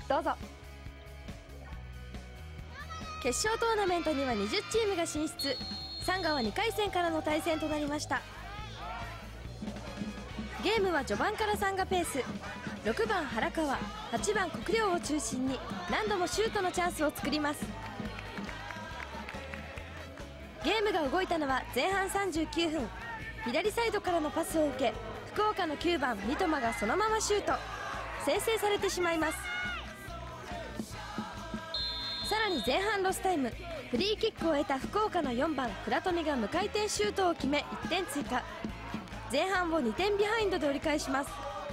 どうぞ。決勝トーナメントには20チームが進出。サンガは2回戦からの対戦となりました。ゲームは序盤からサンガペース。6番原川、8番国領を中心に何度もシュートのチャンスを作ります。ゲームが動いたのは前半39分、左サイドからのパスを受け、福岡の9番三笘がそのままシュート。先制されてしまいます。さらに前半ロスタイム、フリーキックを得た福岡の4番倉富が無回転シュートを決め1点追加。前半を2点ビハインドで折り返します。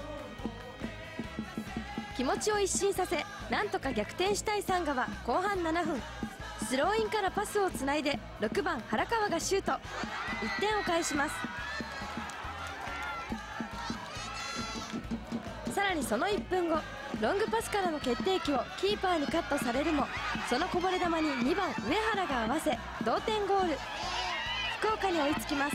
気持ちを一新させ、なんとか逆転したいサンガは後半7分、スローインからパスをつないで6番原川がシュート。1点を返します。さらにその1分後、ロングパスからの決定機をキーパーにカットされるも、そのこぼれ球に2番上原が合わせ同点ゴール。福岡に追いつきます。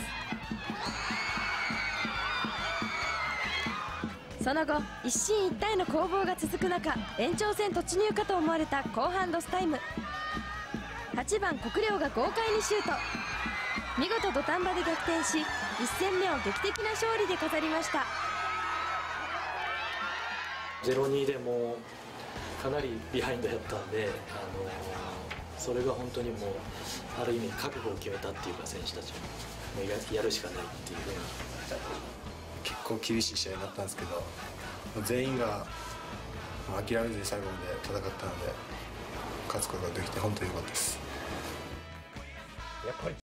その後一進一退の攻防が続く中、延長戦突入かと思われた後半ロスタイム、8番国領が豪快にシュート。見事土壇場で逆転し、1戦目を劇的な勝利で飾りました。 0-2 でもかなりビハインドやったんで、それが本当にもうある意味覚悟を決めたっていうか、選手たちもやるしかないっていうふうに。 結構厳しい試合だったんですけど、全員が諦めずに最後まで戦ったので、勝つことができて本当に良かったです。 やっぱり